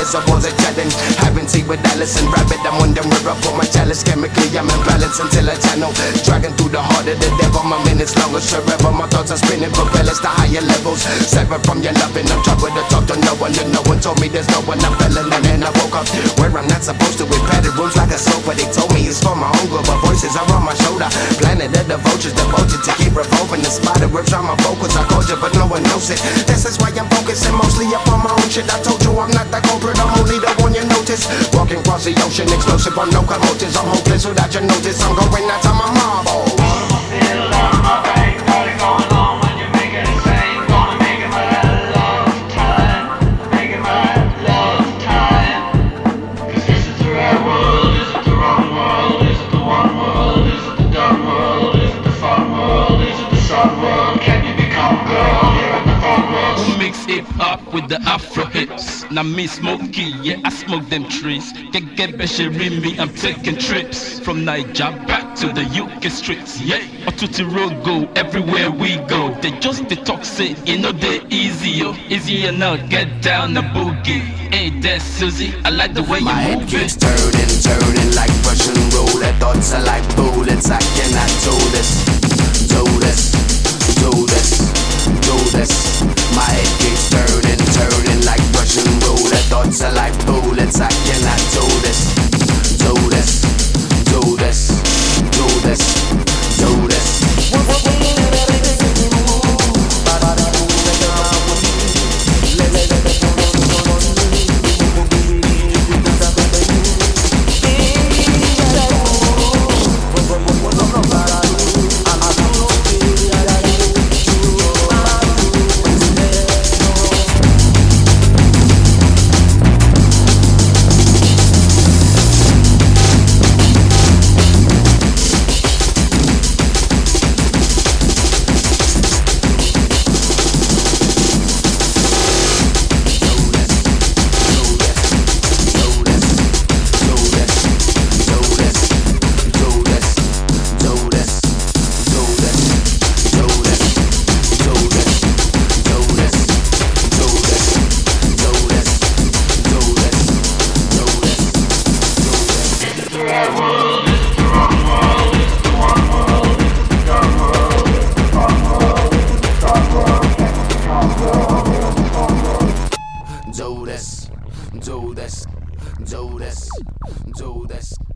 as I was a challenge. Having tea with Alice and Rabbit, I'm wondering where I put my chalice. Chemically I'm in balance until I channel, dragging through the heart of the devil. My minutes longer, forever my thoughts are spinning, propellers to higher levels. Severed from your loving, I'm troubled to talk to no one, and no one told me there's no one. I fell in and then I woke up where I'm not supposed to, with padded rooms like a sofa. They told me it's for my own good, but voices are on my shoulder. Planet of the vultures, devoted to keep revolving. The spider webs on my focus, I called you but no one knows it. This is why I'm focusing mostly upon my own shit. I told you I'm not the culprit, I'm only the one you notice. Walking across the ocean, explosive on locomotives. I'm hopeless without your notice, I'm going out to my marbles. Up with the Afro hits. Now me Smokey, yeah, I smoke them trees. Get me, I'm taking trips from Niger back to the UK streets, yeah. Otuti road go everywhere we go. They just the talk say, you know they easier now. Get down the boogie. Hey, that's Susie, I like the way my you move. move My head keeps it. turning like Russian roulette. Thoughts are like bullets. I cannot do this. My head keeps turning like Russian roulette. Thoughts are like bullets. I cannot do this. Do this.